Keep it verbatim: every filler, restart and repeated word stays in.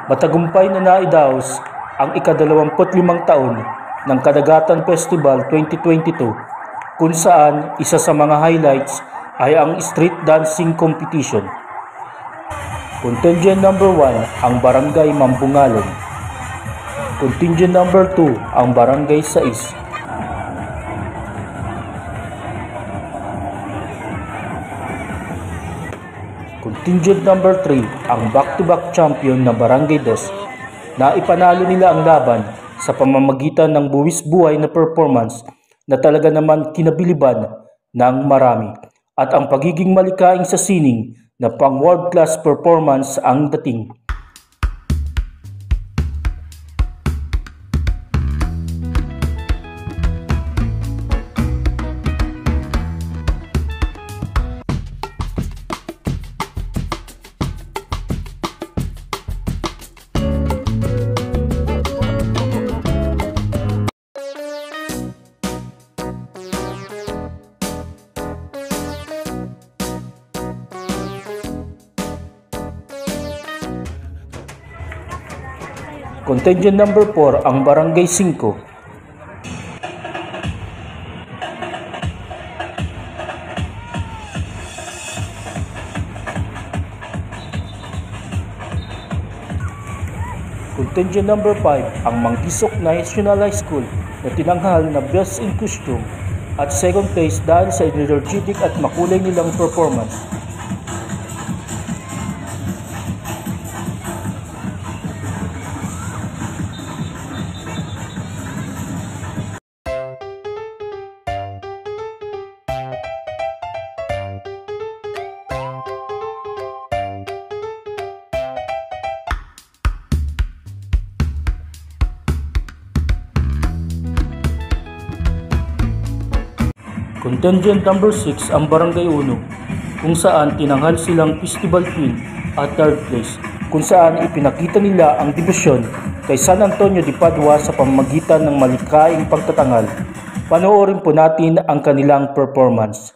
Matagumpay na naidaos ang ikadalawamput limang taon ng Kadagatan Festival twenty twenty-two kung saan isa sa mga highlights ay ang street dancing competition. Contingent number one ang Barangay Mambungalon. Contingent number two ang Barangay sais. Contingent number three ang back-to-back champion na Barangay dos na ipanalo nila ang laban sa pamamagitan ng buwis buhay na performance na talaga naman kinabiliban ng marami at ang pagiging malikaing sa sining na pang world class performance ang dating. Contingent number four ang Barangay five. Contingent number five ang Mangkisok National High School na tinanghal na best in costume at second place dahil sa energetic at makulay nilang performance. Contingent number six ang Barangay one kung saan tinanghal silang festival queen at third place kung saan ipinakita nila ang debosyon kay San Antonio de Padua sa pamamagitan ng malikaing pagtatangal. Panoorin po natin ang kanilang performance.